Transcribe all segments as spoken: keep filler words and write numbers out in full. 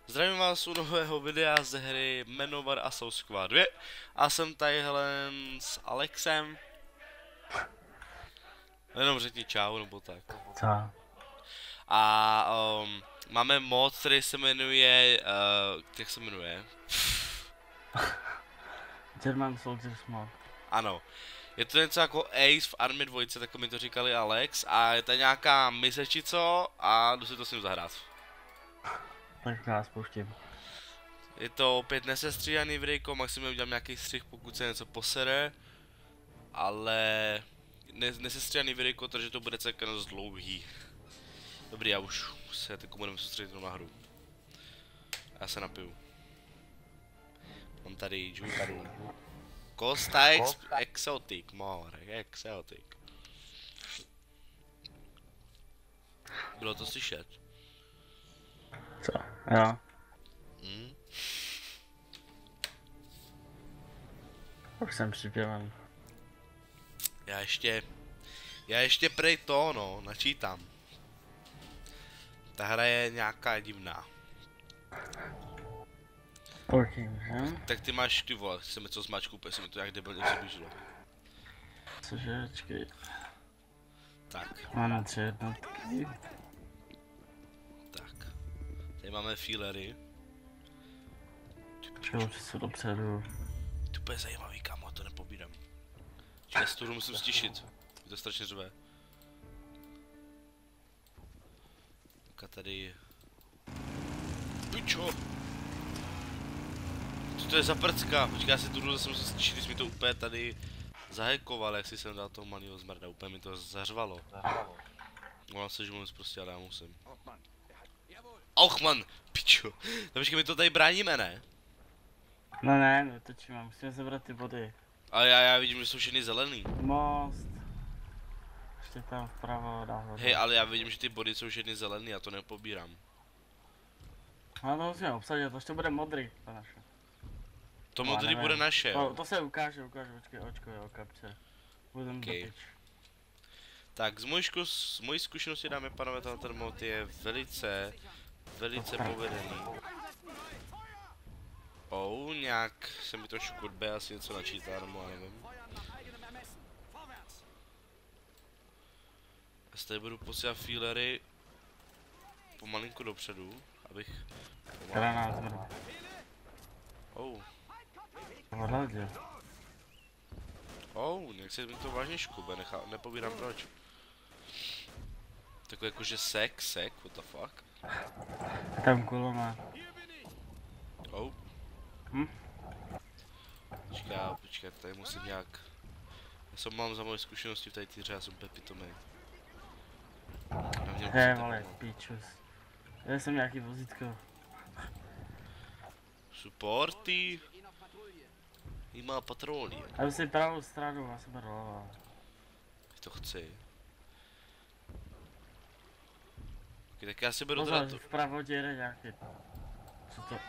Zdravím vás u nového videa ze hry Manowar Assault Squad dva a jsem tadyhle s Alexem. Jenom řekni čau nebo tak. Co? A um, máme mod, který se jmenuje, uh, jak se jmenuje? German Soldiers mod. Ano. Je to něco jako Ace v Army dva, tak mi to říkali Alex, a je to nějaká mise či co a jdu si to s ním zahrát. Tak já spouštím. Je to opět nesestříhaný videjko, maximálně udělám nějaký střih, pokud se něco posere. Ale ne, nesestříhaný videjko, takže to bude celkem dost dlouhý. Dobrý, já už se teď budeme soustředit na hru. Já se napiju. Mám tady Juicaru. Costa ex Exotic, more, Exotic. Bylo to slyšet? Co? Jo. Hmm? Už jsem připěvan. Já ještě... Já ještě prej to, no, načítám. Ta hra je nějaká divná. Pokým, že? Tak ty máš, ty vole, chceme co zmáčku, úplně se mi to nějak debilně přiblížilo. Cože, počkej. Tak, Máme tři jednotky. tak. Tady máme feelery. Počkej, už jsou dopředu. To je zajímavý, kámo, to nepobírám. Já si tu hru musím stišit. Je to strašně řve. Tak tady... Pičo! Co to je za prcka? Počkej, já si tu hru zase musím stišit, když mi to úplně tady zahajkoval, jak si jsem dal toho malého zmrda, úplně mi to zařvalo. Volám se žmůc prostě, ale já musím. Ochman! Pičo! No počkej, my to tady bráníme, ne? No ne, netočíme, musíme sebrat ty body. Ale já, já vidím, že jsou všechny zelený. Most. Ještě tam vpravo, nahoře. Hej, ale já vidím, že ty body jsou všechny zelený, já to nepobírám. No to musíme obsadit, to ještě bude modrý, to naše. To No, modrý nevím. bude naše, To, jo. to se ukáže, ukáže, počkej, očko, jo, kapče. Budem Okay. dopič. Tak z mojí, zku, z mojí zkušenosti, dámy a pánové, ten mod je velice, velice povedený. Oh, nějak se mi trošku kurbe, asi něco načítá, nebo já nevím. Já si tady budu posílat feelery pomalinku dopředu, abych... Která nás zmrde. Oh, Hledě. oh, nějak se mi to vážně škube, nechá, nepobírám proč. Takové jakože sek, sek, what the fuck. Je tam kuloma. Oh. Hm? Počkej, počkej, tady musím nějak... Já jsem mám za moje zkušenosti v té týře, já jsem úplně pitomej. Hej, vole, píčus. Já jsem nějaký vozítko. Supporty. Jí má patrolí. Já si pravou stranu, já jsem rolova. To chci. Okay, tak já si beru Pozor, teda to. vpravo jede nějaký. Co to?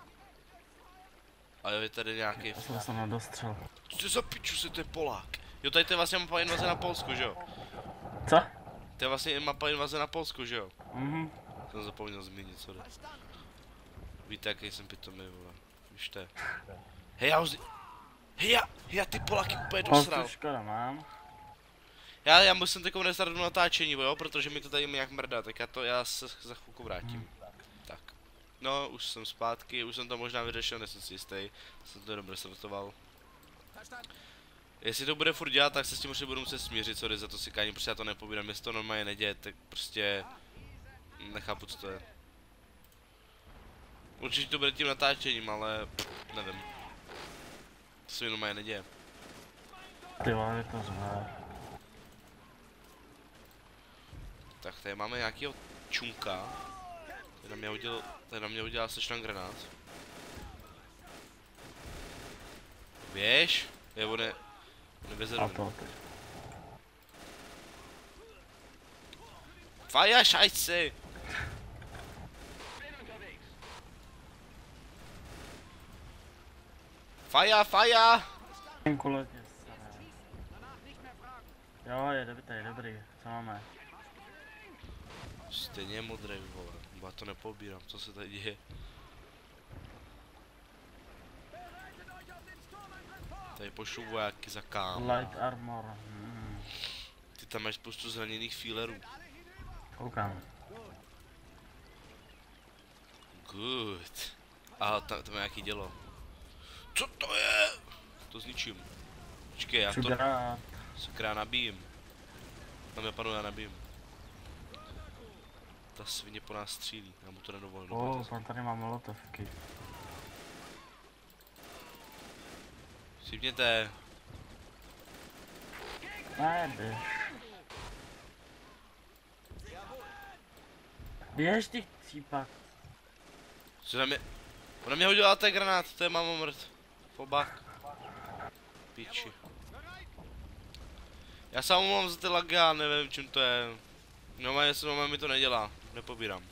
A jo, je tady nějaký... Já jsem se nedostřel. Co to za piču se, to je Polák. Jo, tady to je vlastně mapa invaze na Polsku, že jo? Co? To je vlastně mapa invaze na Polsku, že jo? Mhm. Jsem zapomněl zmínit, sorry. Víte, jaký jsem pitomý, vole. Víš to je. Hej, já už... Hej, já, já ty Poláky úplně dosral. Škoda mám. Já, já musím takovou nestardu natáčení, jo, protože mi to tady nějak mrdá, tak já to, já se za chvilku vrátím. Hmm. Tak. No, už jsem zpátky, už jsem to možná vyřešil, nejsem si jistý. Jsem to dobře startoval. Jestli to bude furt dělat, tak se s tím určitě budu muset smířit, sorry za to sykání, protože já to nepobírám, jestli to normálně neděje, tak prostě... Nechápu, co to je. Určitě to bude tím natáčením, ale... nevím. To se mi normálně neděje. Ty vole, je to řve. Tak tady máme nějakýho čunka. Tady na mě udělal, tady na mě udělal sečnan granát. Běž? Je on je... On je bezerný. Fire, šajci! Fire, fire! Ten kuletě, jo, je dobrý, je dobrý, co máme? Stejně je modrý, vole. Já to nepobírám, co se tady děje. Tady pošlu vojáky za kámo. Light armor. Hmm. Ty tam máš spoustu zraněných feelerů. Koukám. Good. Aha, tam, tam je nějaký dělo. Co to je? To zničím. Počkej, já to Granát. sakra nabijím. Tam je panu, já nabijím. Ta svině po nás střílí, já mu to nedovolím. Oh, pan tady má molotovky. Šipněte. Ne, běž. Běž ty cípak. Co na mě? Ona mě hodila ten granát, to je mámo mrt. Fallback. Piči. Já se omlouvám za ty lagy, já nevím čím to je. No jestli no, mi to nedělá, nepobírám.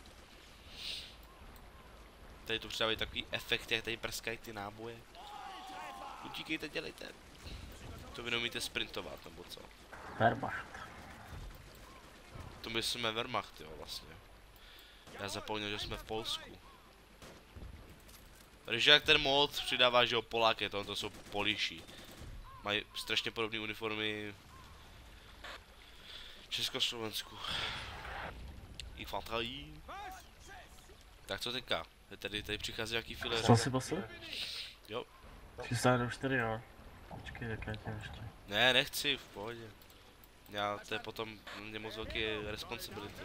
Tady to přidávají takový efekt, jak tady prskají ty náboje. Utíkejte, dělejte. To vy neumíte sprintovat, nebo co? Wehrmacht. To my jsme Wehrmacht, jo, vlastně. Já zapomněl, že jsme v Polsku. Když jak ten mod přidává, že jo, Poláky, to, to jsou Poliši. Mají strašně podobné uniformy Československu. I fantají. Tak co teďka? Tady, tady přichází nějaký filéř. Co si bosu? Jo. šedesát čtyři, jo. Počkej, tak já tě ještě. Ne, nechci, v pohodě. Já, to je potom mě moc velký responsibility.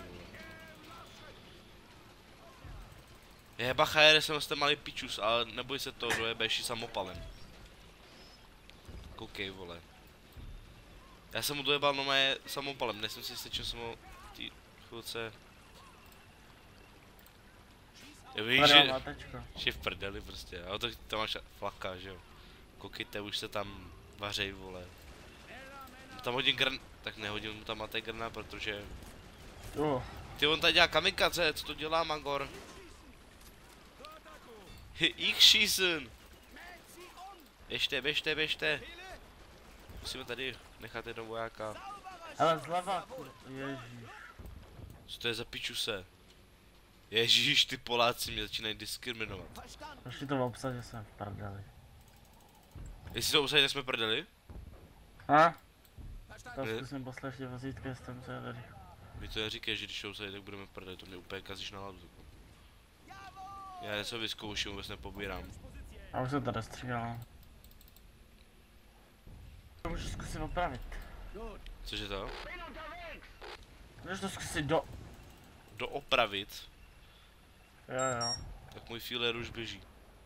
Je bacha, jede jsem jste malý pičus, ale neboj se to, dojebeš i samopalem. Koukej, vole. Já jsem mu dojebal no mé samopalem, nejsem si jistý, čím jsem ho tý chvilce... Já víš, že... že v prdeli prostě, ale to tam máš flaka, že jo. Koukejte, už se tam vařej, vole. Tam hodím gran... tak nehodím mu tam maté grana, protože... Oh. Ty, on tady dělá kamikaze, co to dělá, Magor? Ich schießen! Běžte, běžte, běžte! Musíme tady nechat jednoho vojáka. Ale zleva, kur... Ježíš. Co to je za pičuse? Ježíš, ty Poláci mě začínají diskriminovat. Ještě to obsah, že jsem v prdeli. Jestli to obsadí, tak jsme prdeli? A? Tak zkusím poslat ještě vozítko, jestli tam se tady. Mi to neříkej, že když to obsadí, tak budeme prdeli, to mě úplně kazíš náladu. Já něco vyzkouším, vůbec nepobírám. Já už jsem tady střílel. To můžu zkusit opravit. Cože to? Můžeš to zkusit do... Doopravit? Jo jo. Tak můj feeler už běží.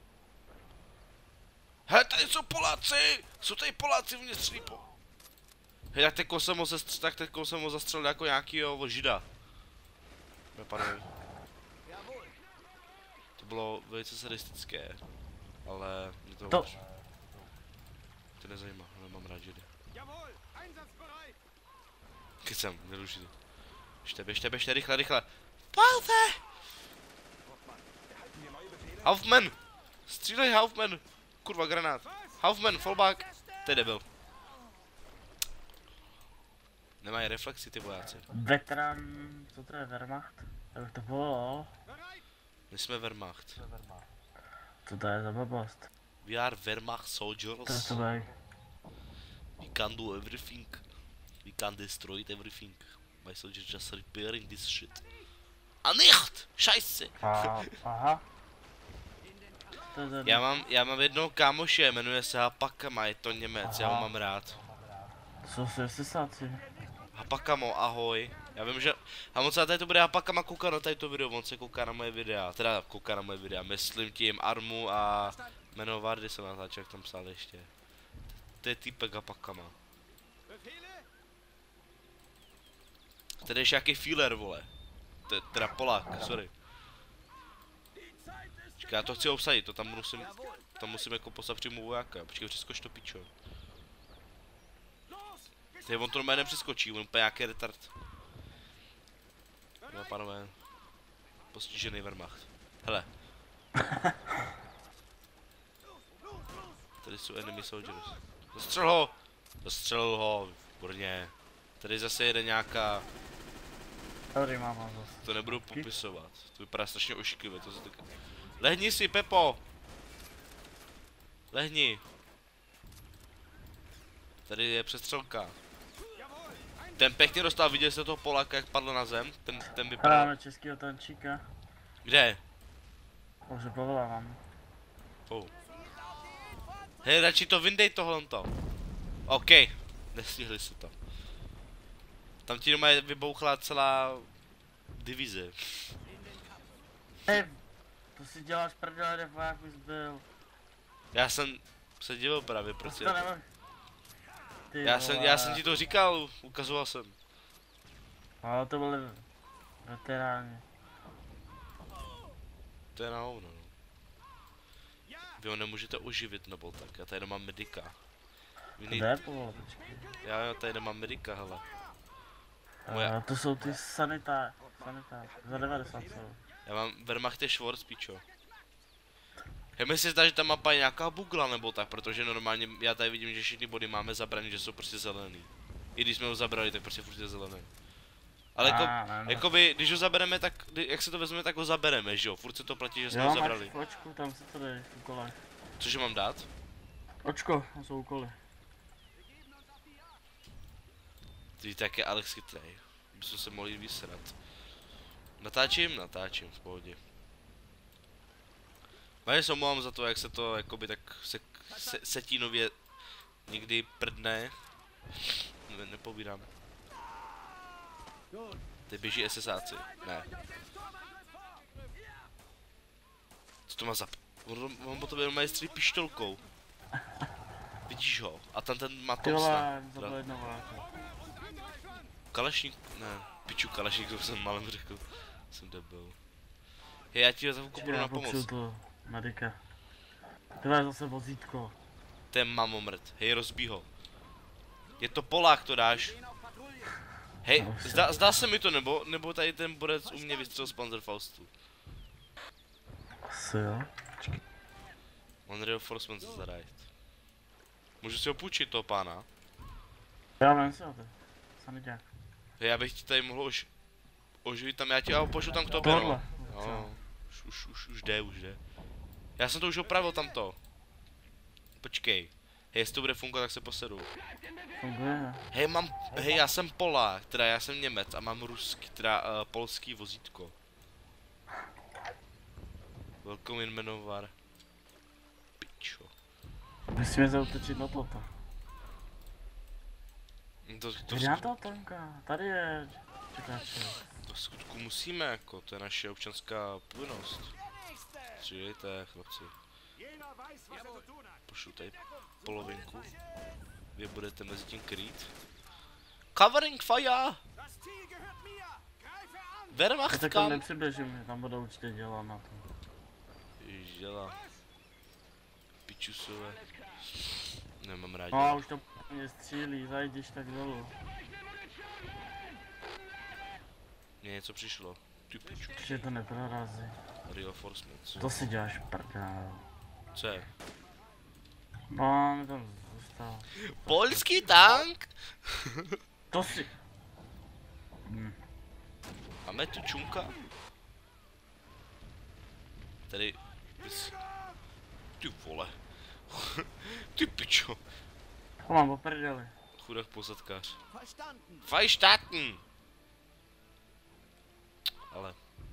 Hej, tady jsou Poláci! Jsou tady Poláci, v mě střílí po... Hej, tak teďko jsem ho zastřelil, tak teďko jsem ho zastřelil jako nějakýho žida. Nepadej. To bylo velice sadistické, ale mě to... To... To nezajímá, nemám rád židy. Kecem, neruší to. Běžte, běžte, běžte, rychle, rychle. Palte! Hauptmann! Střílej, Hauptmann! Kurva, granát. Hauptmann, fallback. To je debil. Nemají reflexy ty vojáci. Veteran... Co to je, Wehrmacht? Jak bych to volal? My jsme Wehrmacht. Co to je za blbost? We are Wehrmacht To je soldiers. to bej. We can do everything. We can destroy everything. My soldiers just repairing this shit. A nicht! Scheiße! A, aha. To je Já mám, já mám jednoho kámoše, jmenuje se Hapakama, je to Němec, já ho mám rád. Co se sesáci? Hapakamo, ahoj. Já vím, že... A moc tady to bude Hapakama kouká na tady to video, on se kouká na moje videa, teda kouká na moje videa, myslím tím Armu a jméno Vardy jsem natáčel, jak tam psal ještě. To je týpek Hapakama. Tady ještě nějaký feeler, vole. To je teda Polák, sorry. Počkej, já to chci obsadit, to tam musím, tam musím jako poslat přímo vojáka, počkej, přeskoč to pičo. Ty, on to normálně nepřeskočí, on úplně nějaký retard. No, pánové, postižený Wehrmacht. Hele. Tady jsou enemy soldiers. Zastřel ho! Zastřel ho, výborně. Tady zase jede nějaká... Tady mám ho zase. To nebudu popisovat, to vypadá strašně ošklivě, to se tak... Lehni si, Pepo! Lehni! Tady je přestřelka. Ten pěkně dostal, viděl jste toho Poláka, jak padl na zem? Ten, ten vypadal... Hráme českýho tančíka. Kde? Už povolávám. Oh. Hej, radši to vyndej tohle to. OK, nesmíhli se to. Tam ti doma vybouchla celá divize. Hej, to si děláš prdele, nebo jak bys byl. Já jsem se divil právě, proč To je to. nemohl. Ty Já jsem, já jsem ti to říkal, ukazoval jsem. Ale to byli veteráni. To je na hovno, no. Vy ho nemůžete oživit nebo tak, já tady nemám medika. Vy nej... Kde povole, počkej. Já, já tady nemám medika, hele. Moje... Uh, to jsou ty sanitá... sanitář, za devadesát jsou. Já mám Wehrmachte Schwarz, pičo. Já mi se zdá, že ta mapa je nějaká bugla nebo tak, protože normálně já tady vidím, že všechny body máme zabraný, že jsou prostě zelený. I když jsme ho zabrali, tak prostě furt je zelený. Ale jako, ah, jakoby, když ho zabereme, tak, jak se to vezmeme, tak ho zabereme, že jo? Furt se to platí, že jsme ho zabrali. Jo, máš očku, tam se to jde v úkolech. Cože mám dát? Očko, tam jsou úkoly. Ty tak je Alex chytrej. Bychom se mohli vysrat. Natáčím? Natáčím, v pohodě. Vážně se omlouvám za to, jak se to jakoby tak se, se, setínově někdy prdne. Ne, nepovídám. Ty běží SSáci. Ne. Co to má za... On, on po tobě má střílí pištolkou. Vidíš ho? A tam ten má Thompsona. Kalašník... Ne. Piču Kalašník, to jsem malem řekl. Jsem debil. Hej, já ti za chvilku budu na pomoc. to medika. To je zase vozítko. To je mamomrt. Hej, rozbíj ho. Je to Polák, to dáš. Hej, zdá, zdá se mi to, nebo, nebo tady ten borec u mě vystřelil z Panzerfaustu. Asi jo. On reinforcement se zadajit. Můžu si ho půjčit, toho pána? Já vím si ho ty. Saniták. Hej, já bych ti tady mohl ož... oživit tam, já ti já ho pošlu tam k tobě, no. No, už, už, už, už jde, už jde. Já jsem to už opravil tamto. Počkej. Hej, jestli to bude fungovat, tak se posedu. Funguje. Hej, mám, hej, já jsem Polák, teda já jsem Němec a mám ruský, teda uh, polský vozítko. Welcome in Menovar. Pičo. Musíme zautočit na toto. To, to, Kde na toho tanka? Tady je čekáče. To v skutku musíme, jako, to je naše občanská povinnost. Střílejte, chlapci. Pošlu tady polovinku. Vy budete mezi tím krýt. Covering fire! Wehrmacht tak kam? tam nepřiběžím, tam budou určitě dělat na to. Ježiš, dělá. Pičusové. Nemám rád. No a už to mě střílí, zajdeš tak dolů. Mně něco přišlo. Ty piču. Že to neprorazí. Reinforcements. To si děláš prdel. Co je? No, mi tam zůstal. Polský tank? To si... Hm. Máme tu čunka? Tady... Vys... Ty vole. Ty pičo. To mám poprdeli. Chudák posadkář. Fajštáten! Ale...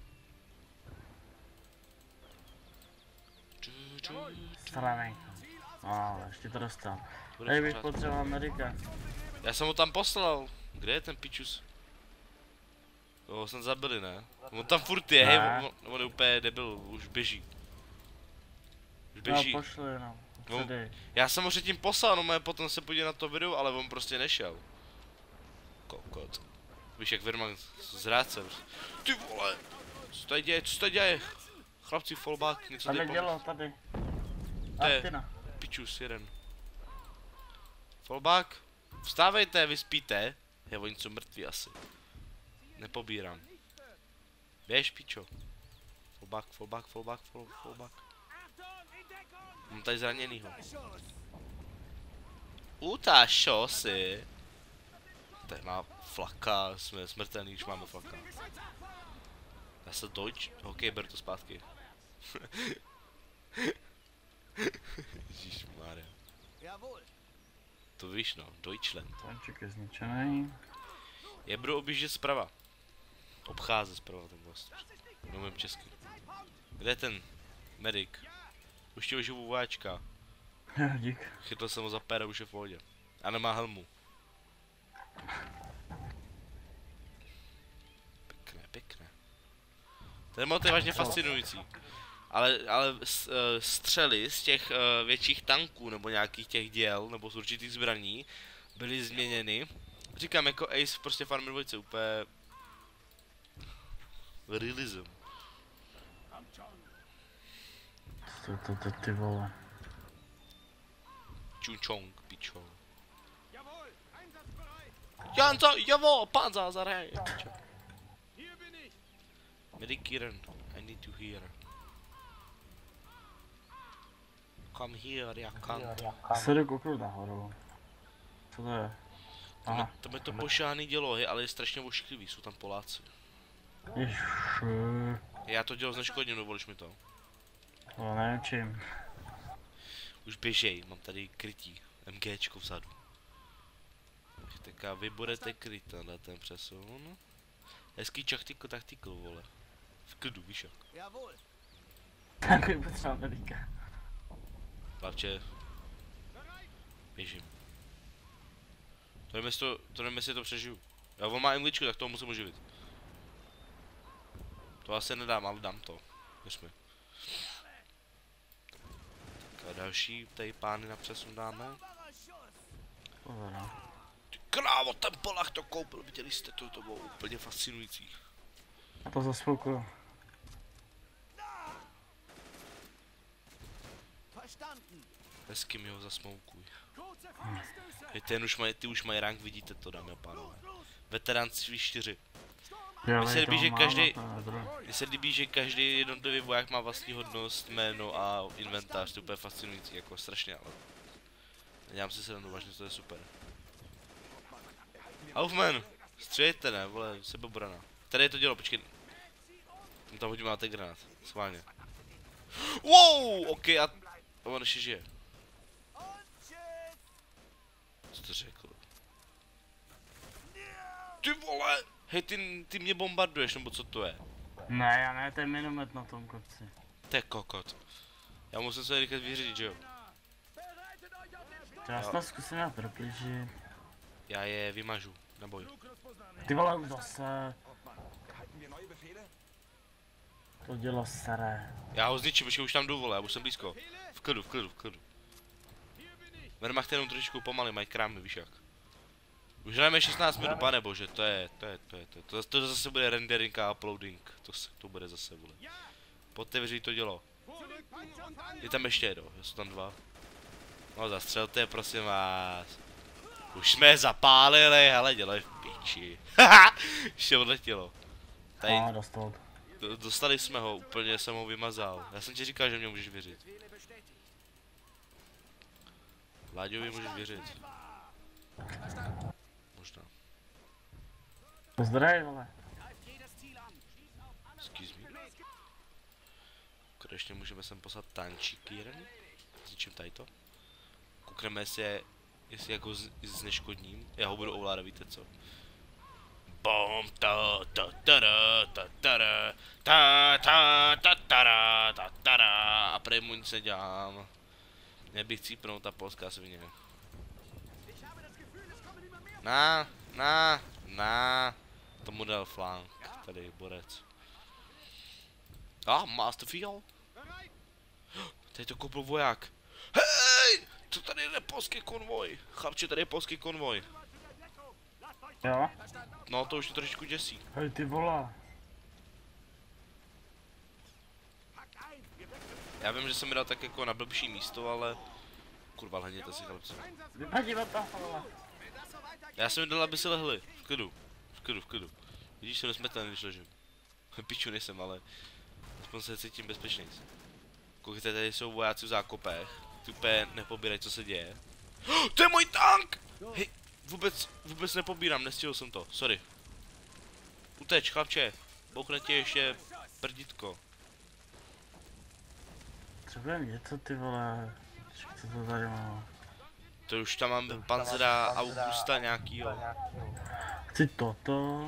Stravenka. No, ale ještě to dostal. Bude Tady bych pořád. potřeboval medika. Já jsem ho tam poslal. Kde je ten pičus? Jo, jsem zabili, ne? On tam furt je, hej, on, on je úplně debil, už běží. Už běží. No, pošli, no. On, já jsem ho předtím poslal, no mé potom se podíval na to video, ale on prostě nešel. Kokot. Víš, jak Wehrmacht zrádce. Ty vole! Co se tady děje, co se tady děje? Chlapci, fallback, něco tady tady dělo, tady. To je Artina. pičus, jeden. Fallback, vstávejte, vy spíte. Je, oni jsou mrtví asi. Nepobírám. Běž, pičo. Fallback, fallback, fallback, fall, fallback. Mám tady zraněnýho. Utášo si. Tady má flaka, jsme smrtelný, když máme flaka. Já se dojč, ok, ber to zpátky. Ježišmarja. To víš no, Deutschland. Tanček je zničený. Já budu objíždět zprava. Obcházet zprava ten most. Mluvím česky. Kde je ten medic? Už ti oživu váčka. Dík. Chytl jsem ho za péra, už je v pohodě. A nemá helmu. Pěkné, pěkné. Ten mod je vážně fascinující. Ale, ale s, uh, střely z těch uh, větších tanků nebo nějakých těch děl nebo z určitých zbraní byly změněny. Říkám jako Ace prostě Farmer dvojce úplně realism. Co to to ty vole? Čunčong, pičo. Janza, javo, panza, zarhej. Medic Kieran, I need to hear. Come here, já can't. Se jdu kouknout nahoru. Co to je? Tam je, Aha. tam je to pošáhaný dělo, ale je strašně ošklivý, jsou tam Poláci. Ježiši. Já to dělo zneškodním, dovoliš mi to. To nevím čím. Už běžej, mám tady krytí, MGčko vzadu. Tak a vy budete kryt tenhle ten přesun. Hezký čachtyko taktikl, vole. V klidu, víš jak. Tak je potřeba medika. Hlavče. Běžím. To nevím, jestli to, to nevím, jestli to přežiju. Já on má angličku, tak toho musím oživit. To asi nedám, ale dám to. Věř mi. Tak a další tady pány na přesun dáme. Pozor. Ty krávo, ten Polách to koupil, viděli jste to, to bylo úplně fascinující. A to zaspoukuju. Hezky mi ho zasmoukuj. Hej, ten už maj, ty už mají rank, vidíte to, dámy a pánové. Veterán čtyři. Mně se líbí, že každý, mně se líbí, že každý jednotlivý voják má vlastní hodnost, jméno a inventář, to je úplně fascinující, jako strašně, ale nedělám si srandu, vážně to je super. Aufman, střelejte, ne, vole, sebeobrana. Tady je to dělo, počkej. Tam hodím máte granát, schválně. Wow, ok, a on ještě žije. Co to řekl? Ty vole! Hej, ty, ty mě bombarduješ, nebo co to je? Ne, já ne, to je minomet na tom kopci. To je kokot. Já musím se rychle vyřídit, že jo? Já se to zkusím já proplížit. Já je vymažu, neboj. Ty vole, už zase. To dělo staré. Já ho zničím, protože už tam jdu, vole, já už jsem blízko. V klidu, v klidu, v klidu. Wehrmacht jenom trošičku pomaly, mají krámy, víš jak. Už jdeme šestnáct minut, pane bože, to je, to je, to je, to je, to, to zase bude rendering a uploading, to, se, to bude zase, vole. Otevřít to dělo. Je tam ještě jedno, jsou tam dva. No zastřelte, prosím vás. Už jsme je zapálili, hele, dělej v piči. Haha, ještě odletělo. Tady, A, dostal. do, dostali jsme ho, úplně jsem ho vymazal. Já jsem ti říkal, že mě můžeš věřit. Láďovi můžeš věřit. Možná. Pozdravej, vole. Excuse me. Konečně můžeme sem poslat tančíky jeden. Zničím tady to. Koukneme, jestli je, jestli jako z, zneškodním. Já ho budu ovládat, víte co. Bom, ta, ta, ta, ta, ta, ta, ta, ta, ta, ta, ta, a prej mu nic nedělám. Mě bych cípnout ta polská svině. Na, na, na. Tomu dal flank, tady borec. A, ah, Masterfield. Tady to koupil voják. Hej! Co tady je polský konvoj? Chlapče, tady je polský konvoj. Jo? No, to už to trošičku děsí. Hej, ty vole. Já vím, že jsem mi dal tak jako na blbší místo, ale... Kurva, lehněte si, chlapci. Vypadí od toho, vole. Já jsem mi dal, aby si lehli. V klidu. V klidu, v klidu. Vidíš, se nesmetelný, když ležím. Piču nejsem, ale... Aspoň se cítím bezpečnějc. Koukejte, tady jsou vojáci v zákopech. Ty úplně nepobírají, co se děje. Oh, to je můj tank! Hej, vůbec, vůbec nepobírám, nestihl jsem to, sorry. Uteč, chlapče. Bouchne tě ještě prdítko. Třeba něco, ty vole. Co to tady má? To už tam mám Panzera Augusta nějakýho. Chci toto.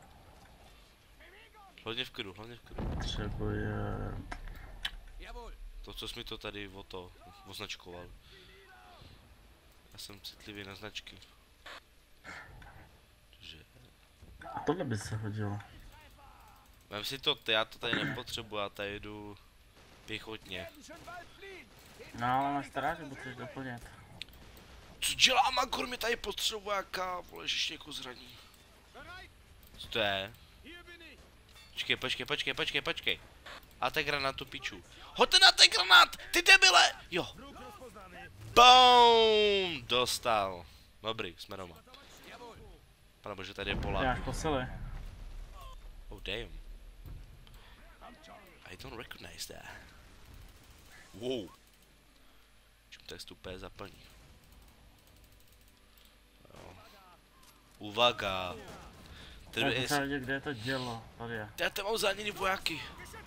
Hlavně v klidu, hlavně v klidu. Potřebuje... To, co jsi mi to tady o to označkoval. Já jsem citlivý na značky. Že... A tohle by se hodilo. Vem si to, já to tady nepotřebuji, já tady jdu pěchotně. No ale máš stráže, potřebuješ doplnit. Co dělá Magor, mě tady potřebuje, jaká, vole, že ještě někoho zraní. Co to je? Počkej, počkej, počkej, počkej, počkej. A ten granát tu piču. Hoďte na ten granát, ty debile! Jo. Boom! Dostal. Dobrý, jsme doma. Pane bože, tady je Polák. Máš posily. Oh damn. I don't recognize that. Wow. Čím to je stupé zaplní. Jo. Uvaga. Já potřeba vidět, kde je to dělo. Tady je. Já tam mám zraněný vojáky.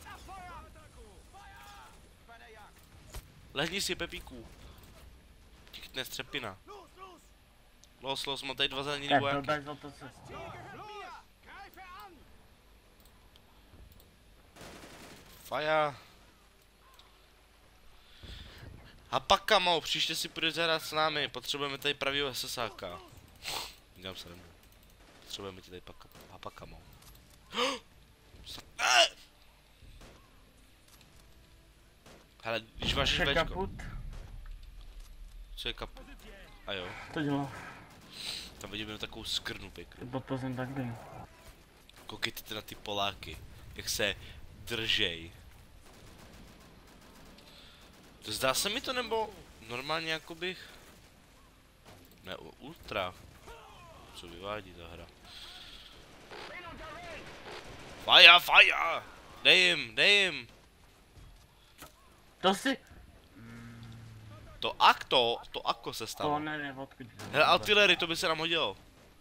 Lehni si, Pepíku. Tichtne střepina. Los, los, mám tady dva zraněný Tak vojáky. blbeš o to se. Faja. A pak kamo, příště si půjdete hrát s námi, potřebujeme tady pravýho SSáka. Dělám se nemůžu. Potřebujeme ti tady pak, a pak kamo. Hele, když máš Je Včko. kaput. Co je kaput? A jo, To dělo. tam vidíme takovou skrnu pěknou. Pod pozem taky. Koukejte na ty Poláky, jak se držej. To zdá se mi to, nebo normálně jako bych... Ne, ultra. Co vyvádí ta hra? Faja, faja! Dej jim, dej jim! To si... To akto, to ako se To stalo. nevím, odkud. Hele, artillery, to by se nám hodilo.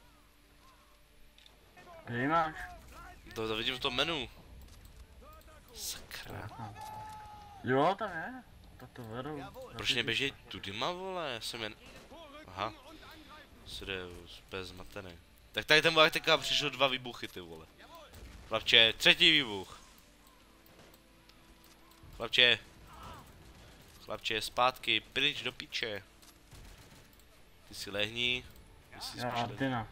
Kde ji máš? To, to vidím v tom menu. Sakra. Jo, tam je. To to vedu. Proč neběží tudima, vole? Já jsem jen... Aha. Serius, bez zmatený. Tak tady ten volák teďka přišel dva výbuchy, ty vole. Chlapče, třetí výbuch. Chlapče. Chlapče, zpátky, pryč do piče. Ty si lehni. Ty si Jo, spíš lehni. Artina.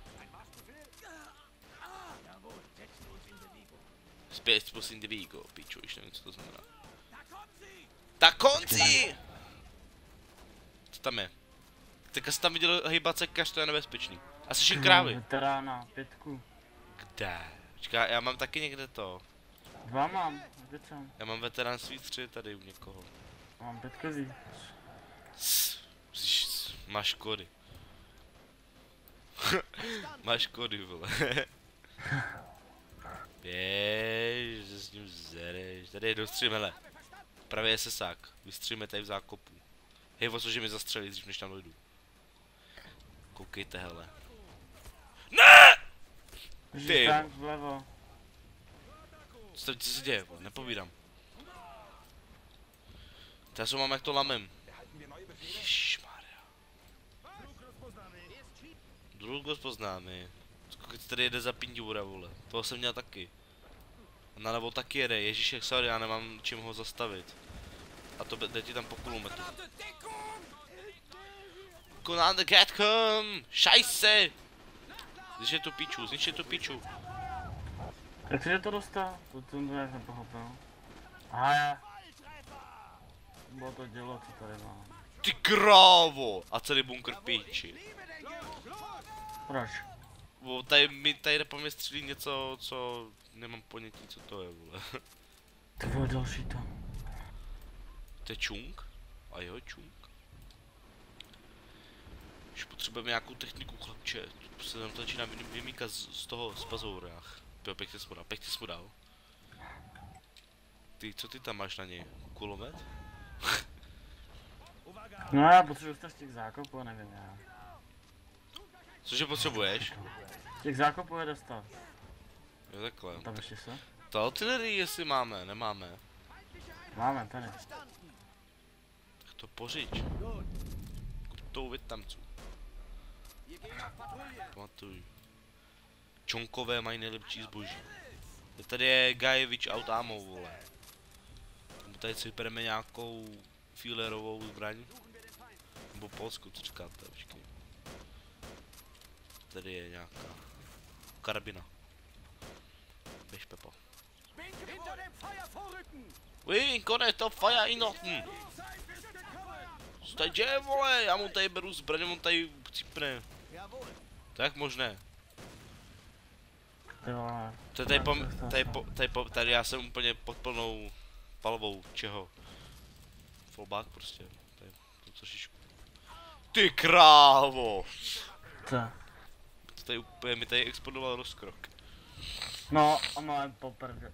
Zpět spust in the Vigo, piču, již nevím, co to znamená. Ta konci! Co tam je? Teďka jsi tam viděl hejbat se kaš, to je nebezpečný. A slyším krávy. Veterána, pětku. Kde? Počkej, já mám taky někde to. Dva mám, kde jsem? Já mám veteránství tři tady u někoho. Mám pětkový. S- s- Máš kody. Máš kody, vole. Běž, že s ním zereš. Tady je dostřím, hele. Pravý SSák. Vystříme tady v zákopu. Hej, o co, že mi zastřelí dřív, než tam dojdu. Koukejte, hele. Ne! Ty. Tank vlevo. Co, co se děje, vole? Nepovídám. Já se mám jak to lamem. Ježišmarja. Druh rozpoznáme. Koukejte, tady jede za pindůra, vole. Toho jsem měl taky. A nalevo taky jede, ježišek, sorry, já nemám čím ho zastavit. A to jde ti tam po kulometu. Commander Catcom! Scheiße! Zničte tu piču, zničte tu piču. Jak jsi to dostal? To jsem to jak nepochopil. Aha, já. Bylo to dělo, co tady mám. Ty krávo! A celý bunkr píči. Proč? Bo tady mi tady po mě střílí něco, co nemám ponětí, co to je, vole. To bylo další to. To je čung? A jo, čung. Už potřebujeme nějakou techniku, chlapče. Se nám to začíná vymýkat z, z toho, z bazourách. Jo, pěkně jsi mu dal, pěkně jsi mu dal. Ty, co ty tam máš na něj? Kulomet? No já potřebuji z těch zákopů, nevím já. Cože potřebuješ? Těch zákopů je dostat. Jo, takhle. Tam ještě se? To artillerii jestli máme, nemáme. Máme tady. Tak to pořiď. imunitou Vietnamců. Pamatuj. Čonkové mají nejlepší zboží. Tady je Gajevič aut ammo, vole. Tady si vybereme nějakou filerovou zbraň. Nebo polskou, co říkáte, počkej. Tady je nějaká karabina. Běž, Pepo. Vy, konec to fire in Norton. Co tady děje, vole? Já mu tady beru zbraň, on tady cipne. To jak možné? To tady, po, tady, po, tady, po, tady já jsem úplně pod plnou palbou, čeho? Fallback prostě, tady, to trošičku. Ty krávo! Co? To tady úplně, mi tady explodoval rozkrok. No, a máme poprdě.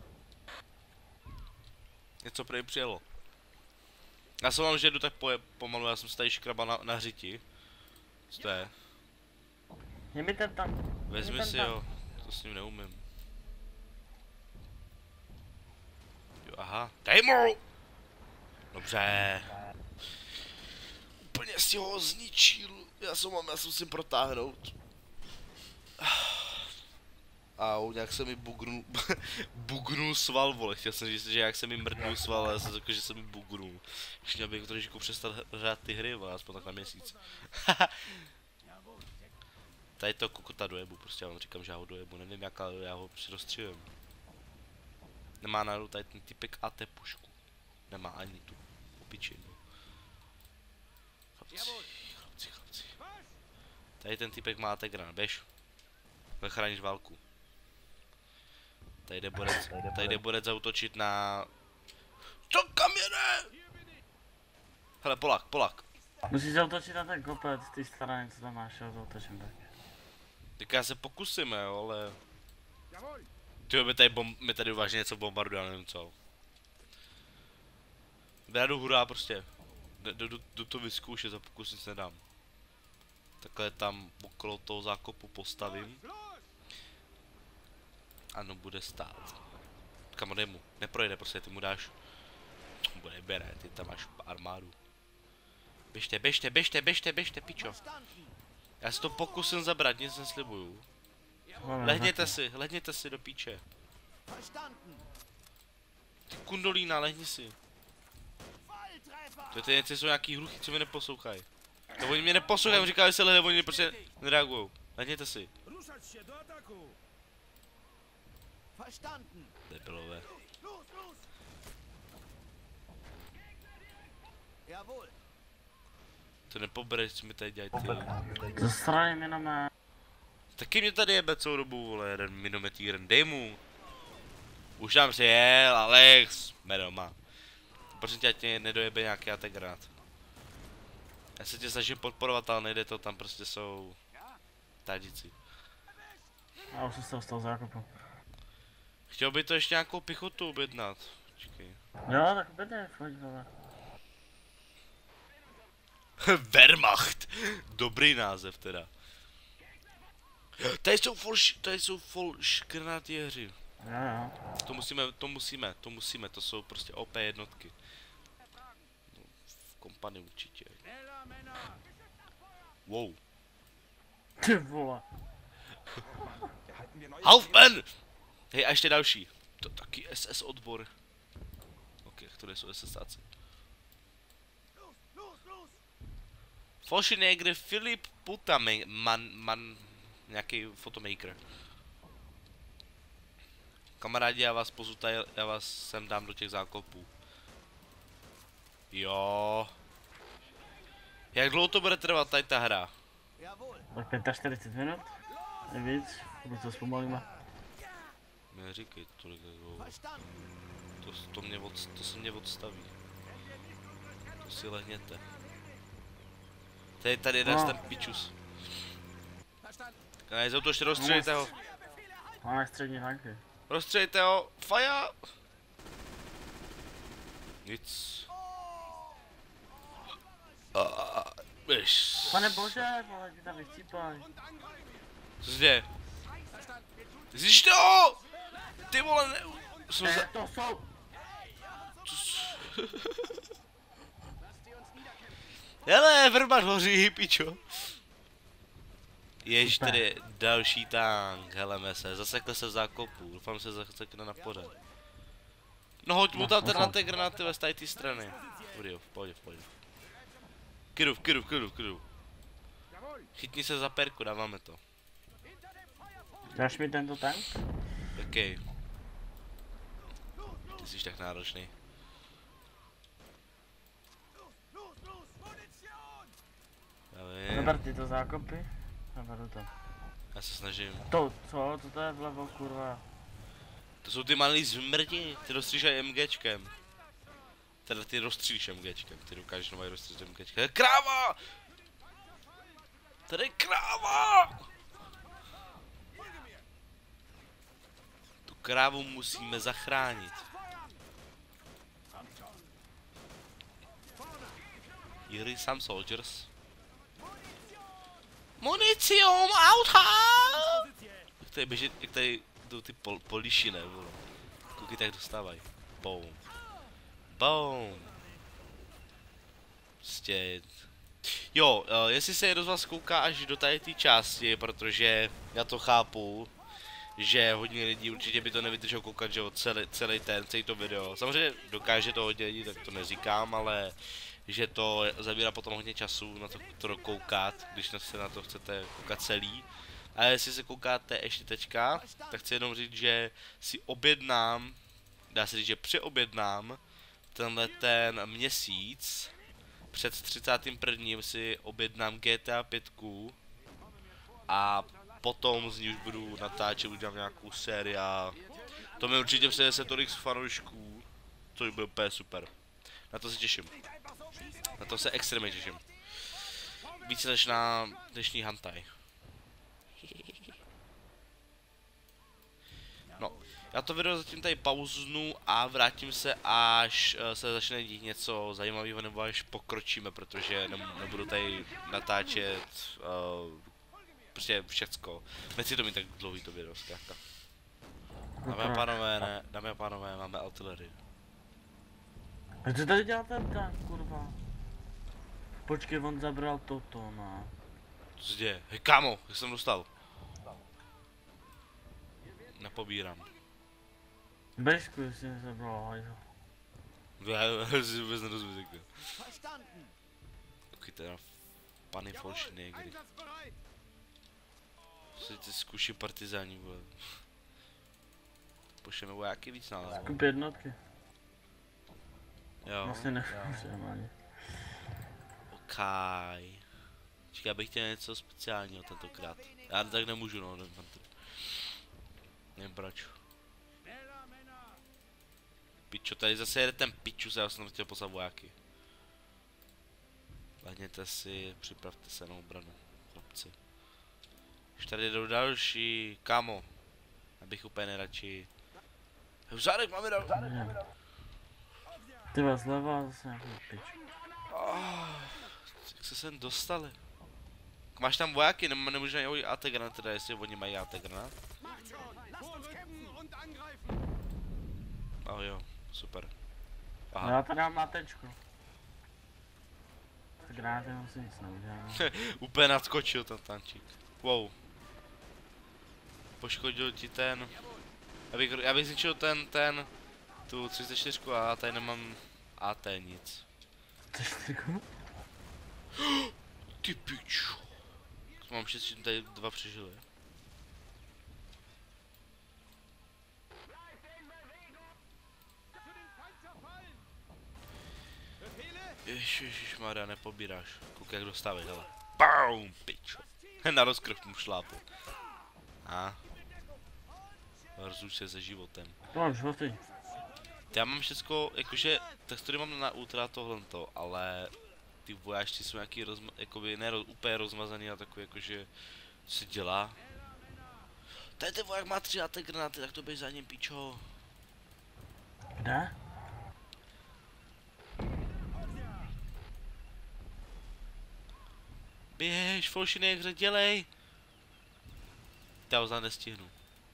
Něco prej přijelo. Já jsem vám, že jdu tak poje, pomalu, já jsem se tady škrabal na, na hřiti. Co to je? Je mi ten tam. Vezmi si ho, to s ním neumím. Jo, aha, dej mu! Dobře. Úplně si ho zničil, já jsem mám, já jsem si protáhnout. Au, nějak se mi bugnul, bugnul sval, vole, chtěl jsem říct, že jak se mi mrdnul sval, ale já jsem řekl, že se mi bugnul. Ještě měl bych trošičku přestat hrát ty hry, vole, aspoň tak na měsíc. Tady to kokota dojebu, prostě já vám říkám, že já ho dojebu, nevím jak, ale já ho prostě rozstřílím. Nemá najednou tady ten typek A T pušku. Nemá ani tu opičinu. Chlapci, chlapci, chlapci. Tady ten typek má Tegran, běž. Zachráníš válku. Tady jde borec, tady jde borec zautočit na... Co kam jede? Hele, Polák, Polák. Musíš zautočit na ten kopec z té strany, co tam máš, jo, zautočím tak. Tak já se pokusíme, jo, ale... Tyjo, my tady, bom... my tady vážně něco bombarduje, já nevím co. Já jdu hurá prostě. Jdu, jdu, jdu to vyzkoušet a pokus nic nedám. Takhle tam okolo toho zákopu postavím. Ano, bude stát. Kam jde mu? Neprojde, prostě ty mu dáš. Bude bere, ty tam máš armádu. Běžte, běžte, běžte, běžte, běžte, pičo. Já si to pokusím zabrat, nic neslibuju. Lehněte si, lehněte si do píče. Ty kundolína, lehni si. To ty něco jsou nějaký hluchy, co mi neposlouchají. To oni mě neposlouchají, on říká, že se lehne, oni prostě nereagujou. Lehněte si. Debilové. To nepobereš, co mi tady dělají ty. Ze strany minomet. Taky mě tady jebe celou dobu, vole, jeden minometýren, dej mu. Už tam si jel, Alex, jme doma. Prosím tě, ať tě nedojebe nějaký ategranát. Já se tě snažím podporovat, ale nejde to, tam prostě jsou... Tádíci. Já už jsem se dostal z zákupu. Chtěl by to ještě nějakou pichotu objednat. Počkej. Jo, tak objednej, pojď vole. Wehrmacht! Dobrý název teda. Tady jsou full, tady jsou full škrnatěři. Jo, jo. To musíme, to musíme, to musíme, to jsou prostě O P jednotky. No, v kompany určitě. Wow. Ty vole. Halfman! Hej, a ještě další. To taky S S odbor. Ok, které jsou SSáci. Falschnäger Filip Putaman, man, man, nějaký fotomaker. Kamarádi, já vás pozvu tady, já vás sem dám do těch zákopů. Jo. Jak dlouho to bude trvat tady ta hra? Tak čtyřicet pět minut? Nevíc, buď to zpomalíme. Neříkej tolik dlouho. To, to, mě od, to se mě odstaví. To si lehněte. Tady, tady jeden no. Ten pičus. Ne, zautočte, rozstřelíte ho. Máme střední tanky. Rozstřelíte ho, fire! Nic. Víš. Pane bože, vole, ty tam vycípaj. Co se děje? Zjište ho! Ty vole, ne... Jsou za... To jsou! Hele, Verman hoří, pičo. Jež tady další tank, heleme se, zasekl se v zákopu, doufám se zasekne na pořad. No hoď mu tam na té granáty z té strany. Dobrý jo, v pohodě, v pohodě. Kydu, kydu, kydu, kydu. Chytni se za perku, dáváme to. Dáš mi tento tank? Jaký? Ty jsi tak náročný. Já vím. Vyber ty to zákopy. Vyberu to. Já se snažím. To, co? Co to je vlevo, kurva? To jsou ty malý zmrdi, ty rozstřížají MGčkem. Teda ty rozstřílíš MGčkem, ty dokážeš nový rozstřílet MGčkem. Kráva! Tady je kráva! Tu krávu musíme zachránit. Here is some soldiers. Municium, auta! Jak tady běží, jak tady jdou ty pol, poliši, ne, vole. Koukej, tak dostávají. Boom. Boom. Prostě... Jo, uh, jestli se někdo z vás kouká až do tady té části, protože já to chápu, že hodně lidí určitě by to nevydrželo koukat, že jo, celý, celý ten, celý to video. Samozřejmě dokáže to hodně lidí, tak to neříkám, ale že to zabírá potom hodně času na to, to dokoukat, když se na to chcete koukat celý. A jestli se koukáte ještě teďka, tak chci jenom říct, že si objednám, dá se říct, že přeobjednám tenhle ten měsíc. Před třicátým prvním si objednám G T A pět a potom z ní už budu natáčet, udělám nějakou sérii a to mi určitě přinese tolik z fanoušků, což byl úplně super. Na to se těším. Na to se extrémně těším. Více než na dnešní Hantai. No, já to video zatím tady pauznu a vrátím se, až uh, se začne dít něco zajímavého, nebo až pokročíme, protože ne nebudu tady natáčet uh, prostě všecko. Nechci to mít tak dlouhý to video, zkrátka. Dámy a pánové, ne, dámy a pánové, máme artillerii. A co tady dělá ten tank, kurva? Počkej, on zabral toto, no. Co se děje? Hej kámo, jak jsem dostal? Nepobírám. Bežku, jestli nezabral, hajzo. Já si vůbec nerozumím takhle. Ok, teda Pany Folšnegry. Si ty zkuší partizáni, vole. Pošleme vojáky víc nález. Skup jednotky. Jo. Vlastně nechcem ani. Okej. Čekaj, já bych chtěl něco speciálního tentokrát. Já tak nemůžu, no, nevím. Nevím proč. Pičo, tady zase jede ten piču, já jsem chtěl poslat vojáky. Lahněte si, připravte se na obranu, chlapci. Už tady jdou další, kamo. Abych úplně nejradši. Vzádek, máme dal. Ty vás zleva zase nějaký pič. Oh, jak se sem dostali? Máš tam vojáky, nebo nemůžu najít A T granát, teda jestli oni mají A T granát? Oh jo, super. Aha. Já tady mám matečku. S granátem asi nic neudělám. Úplně nadskočil ten tančík. Wow. Poškodil ti ten... Já bych, já bych zničil ten, ten... Tu třicet čtyři a tady nemám A T nic. Ty pičo. Mám štěstí, že tady dva přežili. Ježišmarja, nepobíráš. Koukej, jak dostávají, hele. Boom, pičo. Na rozkrk mu šlápu. A. Rozluč se se životem. To mám životy. Já mám všecko, jakože, textury mám na ultra tohleto, ale ty vojáčci jsou nějaký rozma, jakoby ne roz, úplně rozmazaný a takový jakože, co se dělá. Tady ten voják má tři A T granáty, tak to běž za ním, pičo. Kde? Běž, Folšinek, hře, dělej. Já ho za nestihnu.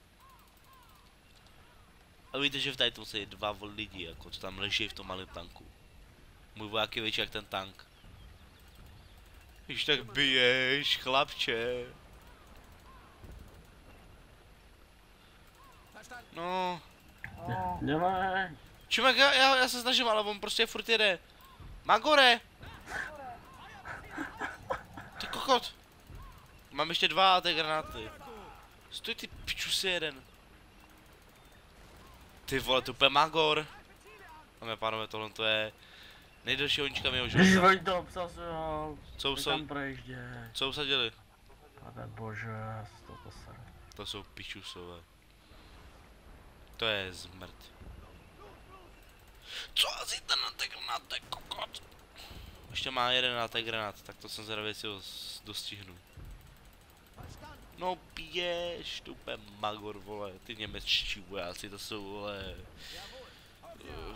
A víte, že v tady tomu se je dva lidi, jako co tam leží v tom malém tanku. Můj voják je větší jak ten tank. Když tak biješ, chlapče. No. Dělej. Čumek, já, já, já se snažím, ale on prostě furt jede. Magore! Ty kokot! Mám ještě dva té granáty. Stoj ty piču si jeden. Ty vole, to úplně Magor. Dáme pánové, tohle to je nejdelší honička mého Když života. oni to obsazujou. Co Ty jsou, tam projížděj. co usadili? Pane bože, z toho posere. To jsou pičusové. To je zmrt. Co asi ten na té granáty, kokot? Ještě má jeden na té granát, tak to jsem zvědavý, jestli ho dostihnu. No běž, to úplně Magor, vole, ty němečtí vojáci, to jsou, vole... Uh,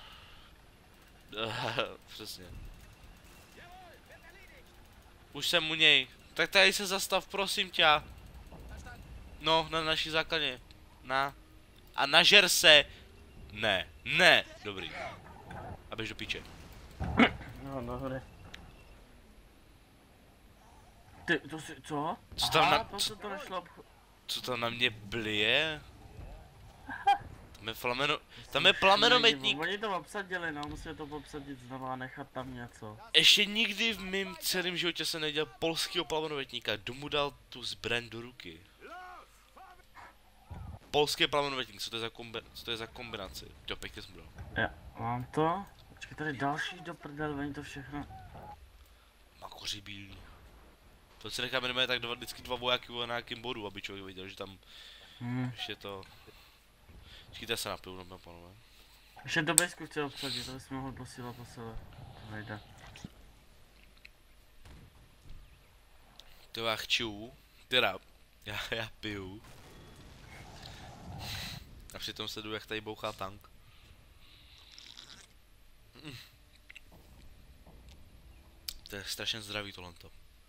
uh, přesně. Už jsem u něj. Tak tady se zastav, prosím tě. No, na naší základně. Na. A nažer se. Ne, ne, dobrý. A běž do píče. No, dobré. Ty, to si, co? Co tam Aha, na- to co- se to nešlo obcho- Co to na mě blije? Tam je plameno... Tam je plamenometník. Oni to obsadili, no, musíme to obsadit znovu a nechat tam něco. Ještě nikdy v mém celém životě jsem nedělal polského plamenometníka. Kdo mu dal tu zbraň do ruky? Polský plamenometník, co to je za, kombi co to je za kombinaci? Jo, pěkně jsem dal. Já mám to. Počkej, tady další do prdel, oni to všechno. Makoři bílý. To se necháme jmenuje tak dva, vždycky dva vojáky na nějakém bodu, aby člověk viděl, že tam Hmm. ještě to... Počkejte, se napiju, nebo panové. Ještě do bejsku chci obsadit, aby jsme mohli posílat po sebe. To nejde. To já chču, teda, já, já piju. A přitom sleduju, jak tady bouchá tank. Mm. To je strašně zdravý tohleto.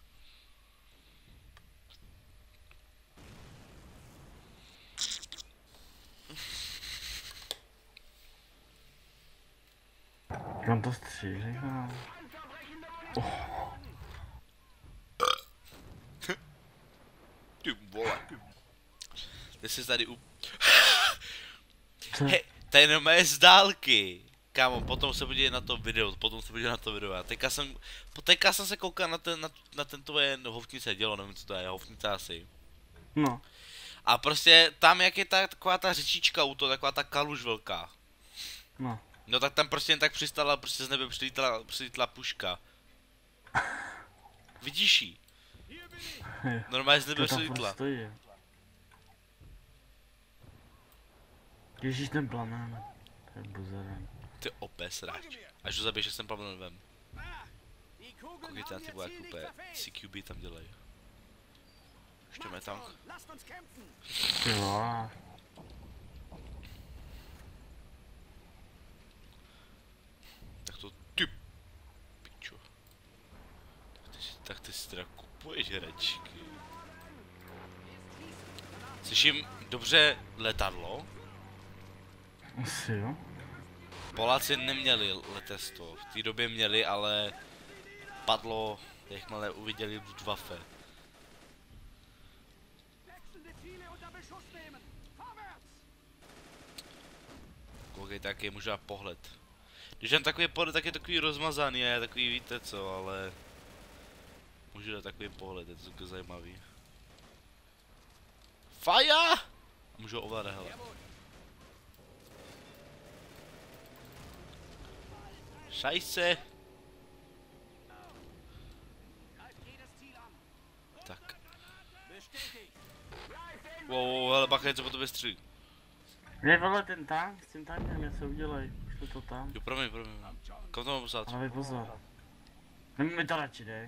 Kam to střílí, no. Ty vole. Ty jsi tady u... Co? Hej, to je jenom z dálky. Kámo, potom se podívej na to video, potom se podívej na to video. Já teďka jsem, teďka jsem se koukal na ten, na, na ten tvoje hovnice dělo, nevím co to je, hovnice asi. No. A prostě tam jak je ta, taková ta řečička u toho, taková ta kaluž velká. No. No tak tam prostě jen tak přistala, prostě z nebe přilítla, přilítla puška. Vidíš jí? Normálně z nebe To tam furt přilítla. stojí. Ježíš, ten plamen. To je buzeren. Ty opět sráč. Až ho zabiješ, že jsem plamenem vem. Koukejte na ty vojáky úplně, C Q B tam dělají. Ještě máme tank. Ty vole. Tak to ty pičo. Tak ty, si- tak ty si teda kupuješ hračky. Slyším dobře letadlo. Asi jo. Poláci neměli letectvo, v té době měli, ale padlo, jakmile uviděli Luftwaffe. Koukejte, jaký je možná pohled. Když mám takový pohled, tak je takový rozmazaný a je takový, víte co, ale... Můžu dát takový pohled, je to takový zajímavý. Fire! Můžu ho ovládat, hele. Scheiße! Tak. Wow, wow, hele, bacha, něco po tobě střílí. Je vole ten tank, s tím tankem něco udělej. Pošli to tam. Jo, promiň, promiň. Kam to mám poslat? Ale pozor. No mi to radši dej.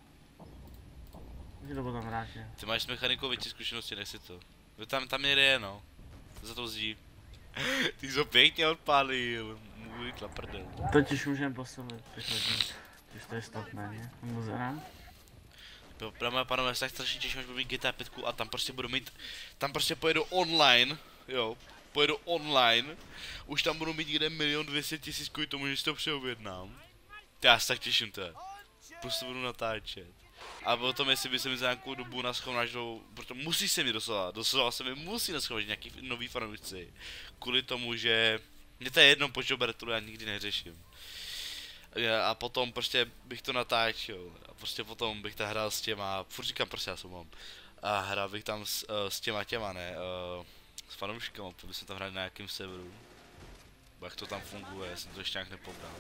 Můžu to potom vrátit. Ty máš s mechanikou větší zkušenosti, nechci to. Jo, tam, tam jede je, no. Za to zdí. Ty jsi ho pěkně odpálil. Můj klaprdel. Totiž můžeme postavit, ty chodí. Když to je stopné, ne? Muzera. Dámy a pánové, já se tak strašně těším, až budu mít G T A pět a tam prostě budu mít, tam prostě pojedu online, jo, pojedu online, už tam budu mít někde milion dvě stě tisíc kvůli tomu, že si to přeobjednám. Já se tak těším, to je. Plus to budu natáčet. A potom jestli by se mi za nějakou dobu naschromáždil, protože musí se mi doslova, doslova se mi musí naschromáždit nějaký nový fanoušci. Kvůli tomu, že mě to je jedno, po čem Bertolu já nikdy neřeším. A potom prostě bych to natáčel a prostě potom bych tam hrál s těma, furt říkám prostě já jsem mám. A hrál bych tam s, uh, s těma těma, ne, uh, s fanouškama, protože jsme tam hráli na nějakém serveru. Jak to tam funguje, já jsem to ještě nějak nepobral.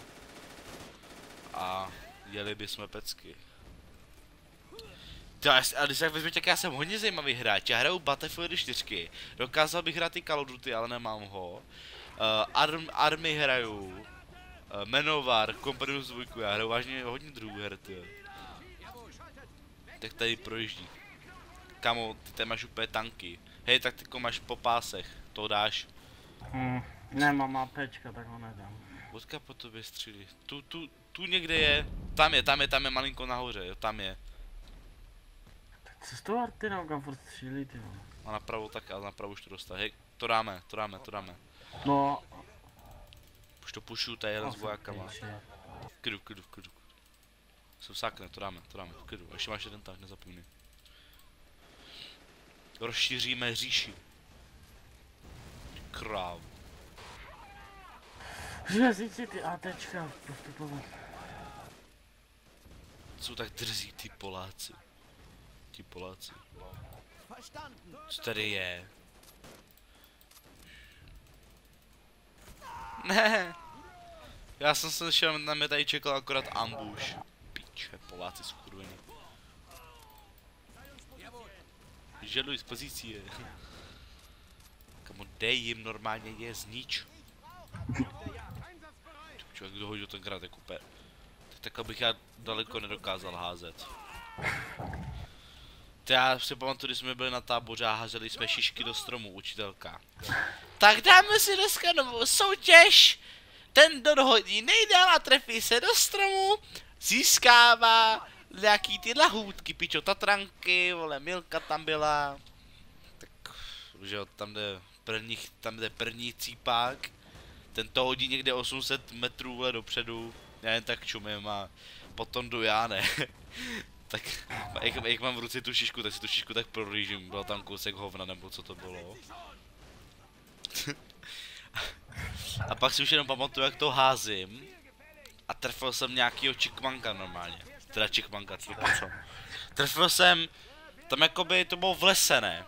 A jeli bychom pecky. A když tak vezměte, tak já jsem hodně zajímavý hráč, já hraju Battlefield čtyři, dokázal bych hrát i Call of Duty, ale nemám ho. Uh, Arm, Army hraju, uh, Manowar, Companions dva, já hraju vážně hodně druhů her, tyjo. Tak tady projíždí. Kamo, ty tady máš úplně tanky. Hej, tak tyko máš po pásech, to dáš. Hmm, nemám APčka, tak ho nedám. Odkud po tobě střílí? Tu, tu, tu někde je, tam je, tam je, tam je malinko nahoře, jo, tam je. Co s tou Artinou, kam furt střílí, ty vole? A napravo tak, a napravo už to dostane. Hej, to dáme, to dáme, to dáme. No. Už to pušu, tady jeden s vojákama. Klidu, klidu, klidu. Se vsákne, to dáme, to dáme, klidu. A ještě máš jeden tak, nezapomínej. Rozšíříme říši. Kráv. Řezit si ty ATčka postupovat. Jsou tak drzí ty Poláci. Ti Poláci. Co tady je? Ne. Já jsem se šel, na mě tady čekal akorát ambush. Piče, Poláci skurvený. Želuj z pozice. Kamo, dej jim normálně je znič. Člověk, kdo hodil tenkrát jako pe. Tak abych já daleko nedokázal házet. To já si pamatuju, když jsme byli na táboře a házeli jsme šišky do stromu, učitelka. Tak dáme si dneska novou soutěž. Ten, kdo dohodí nejdál a trefí se do stromu, získává nějaký ty lahůdky, pičo, tatranky, vole, Milka tam byla. Tak, že jo, tam jde první, tam jde první cípák. Ten to hodí někde osm set metrů vole dopředu, já jen tak čumím a potom jdu já, ne. Tak, jak, jak mám v ruce tu šišku, tak si tu šišku tak prolížím, byl tam kousek hovna nebo co to bylo. A pak si už jenom pamatuju, jak to házím. A trefil jsem nějakýho čikmanka normálně. Teda čikmanka, co? Trefil jsem, tam jakoby to bylo v lese, ne?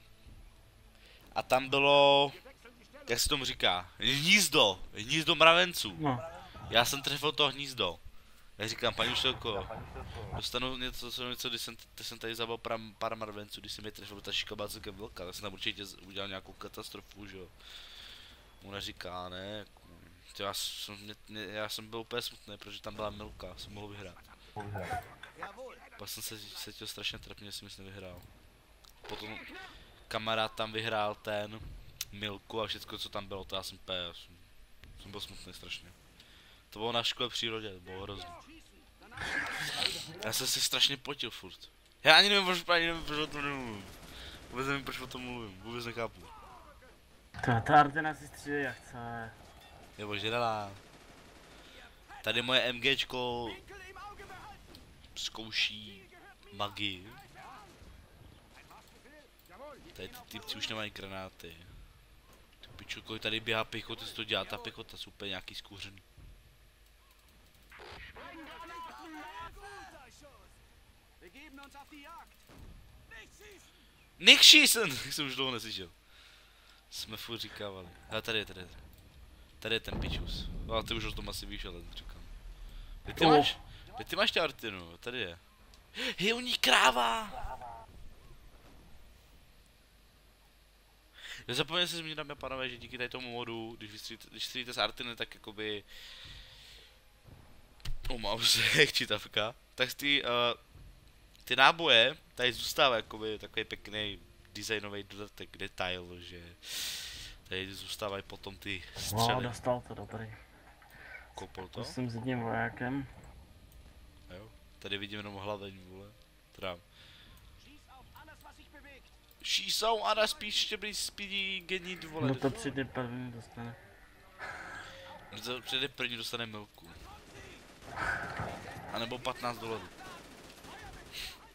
A tam bylo, jak se tomu říká, hnízdo, hnízdo mravenců. No. Já jsem trefil to hnízdo. Já říkám, paní učitelko, dostanu něco, co něco, když jsem, když jsem tady zabil pár, pár mravenců, když jsem je trefil ta šikaba celkem velká, tak jsem tam určitě udělal nějakou katastrofu, že jo. Ona říká, ne, já jsem, mě, já jsem byl úplně smutný, protože tam byla Milka, jsem mohl vyhrát. Pak jsem se cítil strašně trapně, že jsem nic nevyhrál. Potom kamarád tam vyhrál ten Milku a všechno, co tam bylo, to já jsem úplně, já jsem, jsem byl smutný strašně. To bylo na škole přírodě, to bylo hrozný. Já jsem se strašně potil furt. Já ani nevím, proč, ani nevím, proč o tom nemluvím. Vůbec nevím, proč o tom mluvím, vůbec nechápu. To, ta Artina si střílí jak chce. Nebo žrala. Tady moje MGčko zkouší magii. Tady ty typci už nemají granáty. Ty piču, kolik tady běhá pěchoty, co to dělá, ta pěchota jsou úplně nějaký skůřený. Nick schießen! Jsem už dlouho neslyšel. Jsme furt říkávali. Ale tady je, tady je. Tady je ten pičus. Ale ty už o tom asi víš, ale říkám. Kde ty máš? Kde ty máš tě Artinu? Tady je. Je u ní kráva! Nezapomeňte si zmínit, dámy a pánové, že díky tady tomu modu, když vystřílíte, když střílíte z Artiny, tak jakoby... Omám se, jak čítavka. Tak ty, uh, ty náboje tady zůstává jakoby takový pěkný designový dodatek, detail, že tady zůstávají potom ty střely. No, dostal to, dobrý. Kopol to? To jsem s jedním vojákem. Jo, tady vidím jenom hlaveň, vole. Teda. Šísou a na spíš štěbrý spídí genit, vole. No to přijde první dostane. No to přijde první dostane Milku. A nebo patnáct dolarů.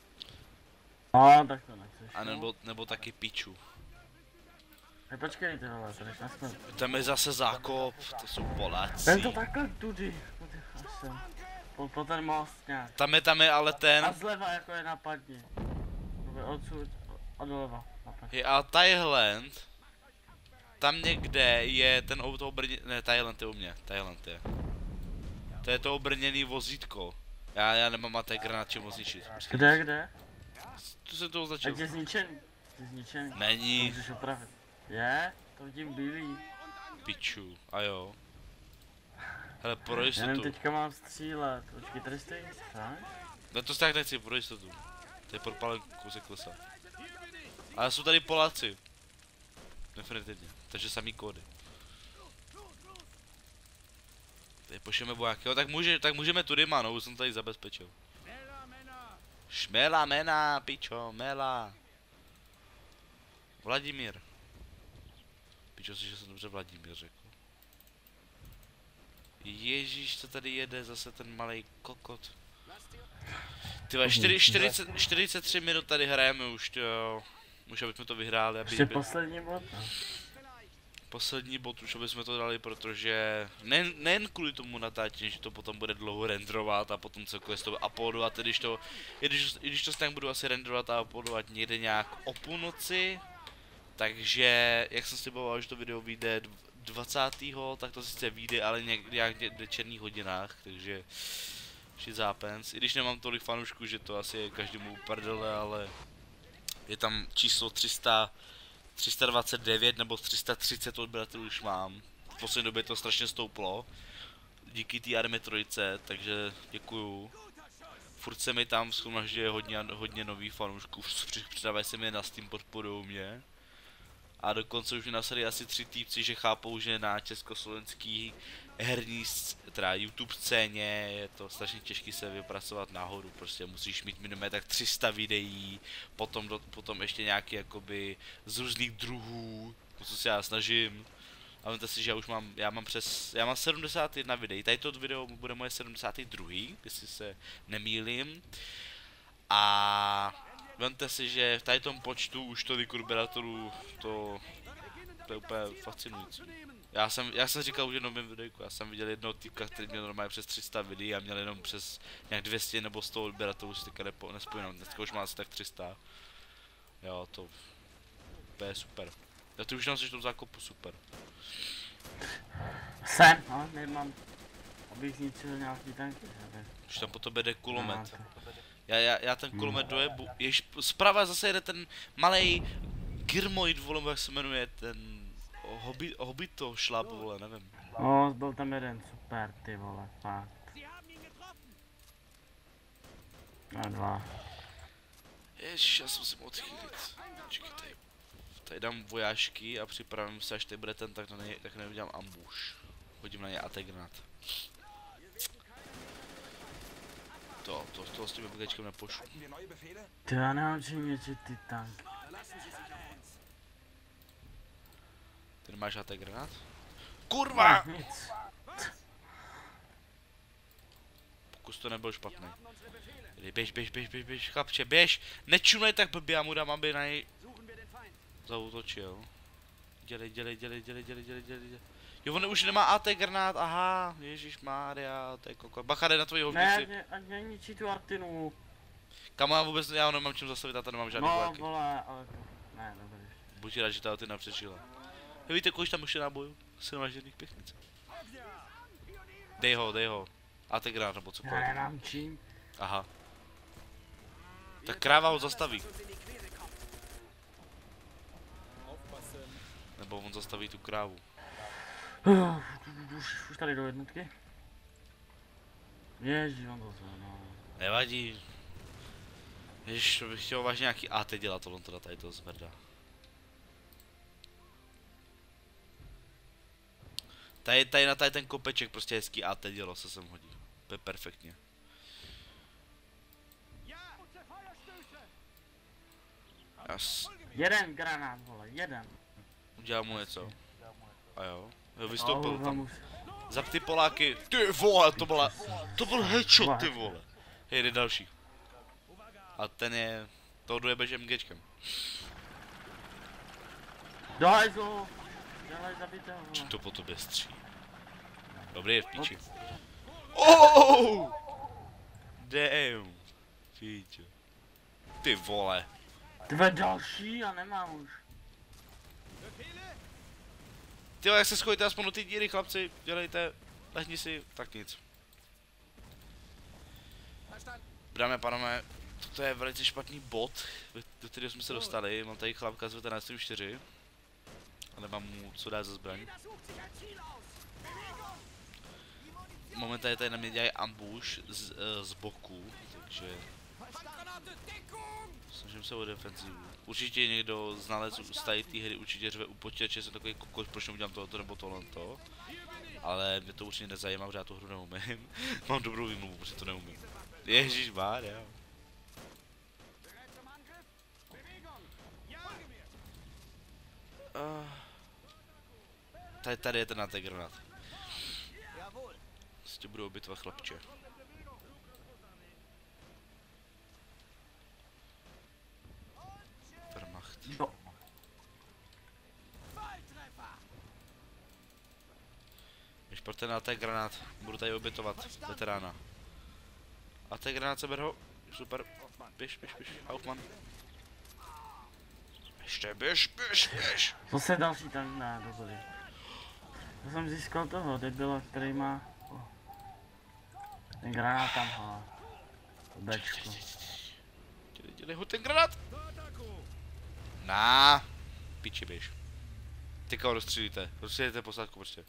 No, tak to nechceš. A nebo, nebo taky piču. Hej, počkej ty vole, to jdeš na sklad. Tam je zase zákop, to jsou Poláci. Ten to takhle tudy, tudy, až sem. Po, po ten most nějak. Tam je, tam je ale ten. A zleva jako je napadni. Odsud a doleva. Napadni. Je a Thailand. Tam někde je ten u toho brně... Ne, Thailand je u mě, Thailand je. To je to obrněný vozítko. Já, já nemám té granát čemu zničit. Prostě Kde, kde? tu se to A označil. je zničený. Je zničený. To Není. můžeš opravit. Je? To vidím bílý. Piču, a jo. Hele, pro Já nevím, jistotu. teďka mám střílet. Počkej, tady stojí, tak? No to tak nechci, pro jistotu. To je propalen kousek lesa. Ale jsou tady Poláci. Definitivně, takže samý kódy. Tady pošleme vojáky, jo, tak, může, tak můžeme tudy má, no, už jsem tady zabezpečil. Šmela, mena, pičo, mela. Vladimír. Pičo si, že jsem dobře Vladimír řekl. Ježíš, co tady jede zase ten malej kokot. Tyhle, čtyřicet, čtyřicet tři minut tady hrajeme už, jo. Už abychom to vyhráli, aby... Ještě poslední bod. Poslední bod už abychom to dali, protože nejen, nejen kvůli tomu natáčení, že to potom bude dlouho renderovat a potom celkově to uploadovat, i když to, i když, i když to tak budu asi renderovat a uploadovat někde nějak o půlnoci, takže jak jsem sliboval, že to video vyjde dvacátého tak to sice vyjde, ale někdy nějak v večerních hodinách, takže shit happens, i když nemám tolik fanoušků, že to asi je každému prdele, ale je tam číslo tři sta tři sta dvacet devět nebo tři sta třicet odběratelů už mám. V poslední době to strašně stouplo. Díky té Army trojce, takže děkuju. Furt se mi tam shromažďuje hodně, hodně nových fanoušků, přidávají se mi na Steam, podporují mě. A dokonce už mi nasali asi tři týpci, že chápou, že na československý herní, teda YouTube scéně je to strašně těžké se vypracovat nahoru, prostě musíš mít minimálně tak tři sta videí, potom, do, potom ještě nějaký jakoby z různých druhů, to co se já snažím. A vemte si, že já už mám, já mám přes, já mám sedmdesát jedna videí, tady to video bude moje sedmdesát dva, jestli se nemýlím. A vemte si, že v tady tom počtu už tolik odběratelů, to, to je úplně fascinující. Já jsem, já jsem říkal už jednou mém videjku, já jsem viděl jednoho týpka, který měl normálně přes tři sta videí a měl jenom přes nějak dvě stě nebo sto odběratelů, si teďka nepo, nespomínám, dneska už má asi tak tři sta. Jo, to, to je super. Já ty už nám jsi v tom zákopu, super. Jsem, no, nemám, abych zničil nějaký tanky, aby... Už tam po tobě jde kulomet. Já, já, já ten kulomet dojebu, jež zprava zase jede ten malej Girmoid, vole, jak se jmenuje, ten hobby, hobito šlap, vole, nevím. No, byl tam jeden, super, ty vole, fakt. A dva. Ježiš, já se musím odchýlit. Počkej, tady, tady dám vojášky a připravím se, až tady bude ten, tak, ne, tak neudělám ambush. Hodím na ně A T granát. To, to, to s tím obligačkem nepošlu. Ty já nemám čím něčit ty tanky. Ty nemáš A T granát? Kurva! Nic. Pokus to nebyl špatný. Běž, běž, běž, běž, běž, chlapče, běž! Nečumnej tak blbě, já mu dám, aby na něj zaútočil. Dělej, dělej, dělej, dělej, dělej, dělej, dělej. Jo, on už nemá A T granát, aha, ježišmarja, to je koko. Bacha, jde na tvoji hovnici. Ne, ať neničí tu Artinu. Kamo, já vůbec, já nemám čím zastavit, já tady nemám žádný No, vojáky. vole, ale to... Ne, dobrý. Buď rád, že ta Artina přežila. Hej, víte, kolik tam už je nábojů? Silnažděných pěchnic. Dej ho, dej ho. A T granát nebo Já cokoliv. nemám čím. Aha. Tak kráva ho zastaví. Nebo on zastaví tu krávu. Už, už tady do jednotky. Ježíš, on to zve, no. Nevadí. Ježiš, to bych chtěl vážně nějaký A T dělat, tohle teda tady to zmrdá. Tady, tady na tady ten kopeček prostě hezký A T dělo se sem hodí. To je perfektně. Jas. Jeden granát, vole, jeden. Udělám mu něco. A jo. Jo, vystoupil Oh, tam. už. Zap ty Poláky. Ty vole, to byla, to byl headshot, ty vole. Hej, jde další. A ten je toho dojebeš MGčkem. Do hajzlu! Dělej zabitého. Čím to po tobě stří? Dobrý je v píči. Oh! Damn. Píčo. Ty vole. Tvé další? Já nemám už. Ty jak se schoďte aspoň do ty díry, chlapci, dělejte, lehni si, tak nic. Dámy a pánové, toto je velice špatný bod, do kterého jsme se dostali, mám tady chlapka z devatenáct čtyři. A nemám mu co dát za zbraň. Momentálně tady na mě dělají ambush z, uh, z boku, takže snažím se o defenzivu. Určitě někdo znalec z tady té hry určitě řve u počítače, jsem takový kokos, proč neudělám tohoto nebo tohle to. Ale mě to určitě nezajímá, protože já tu hru neumím. Mám dobrou výmluvu, protože to neumím. Ježišmarja. Uh, tady, tady je ten na té granát. Prostě budu obětovat chlapče. Wehrmacht. No. Když pojďte na té granát, budu tady obětovat veterána. A té granát se ho. Super. Běž, běž, běž. Hauptmann. Ještě běž, běž, běž. Zase další tank, ne, dobrý. Já jsem získal toho debila, který má... Oh. Ten granát tam, ha. Bečku. Dělej, dělej ho ten granát. Na, piči běž. Teďka ho rozstřílíte, rozstřílíte posádku prostě.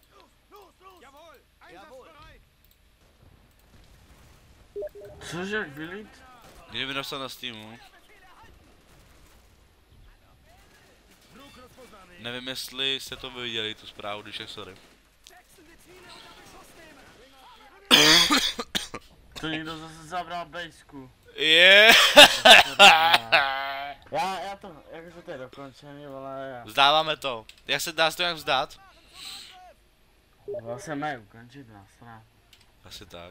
Cože, jak vylít? Mě vynastal na Steamu. Nevím, jestli jste to viděli, tu zprávu, když tak sorry. To někdo zase zabral bejsku. Je. Já, já to, jakože to je dokončený, vole, já. Vzdáváme to. Jak se dá se to nějak vzdát? Vlastně mají ukončit na stranu. Asi tak.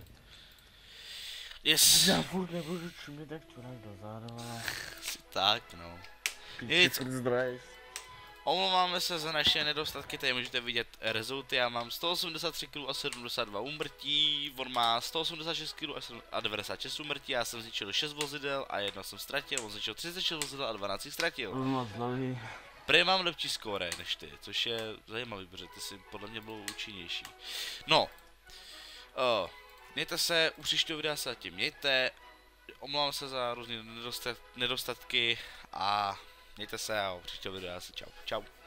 Yes. Já furt nebudu čumět jak čurák dozadu, ale... Asi tak, no. Nic. Zdrojš. Omlouváme se za naše nedostatky, tady můžete vidět rezulty, já mám sto osmdesát tři kilů a sedmdesát dva úmrtí, on má sto osmdesát šest kilů a devadesát šest úmrtí, já jsem zničil šest vozidel a jedno jsem ztratil, on zničil třicet šest vozidel a dvanáct jich ztratil. Moc dlouhý. Prý mám lepší skóre než ty, což je zajímavý, protože ty si podle mě byl účinnější. No, uh, mějte se, u příštího videa se tím mějte, omlouvám se za různé nedostat, nedostatky a mějte se a u příštího videa se čau. Čau.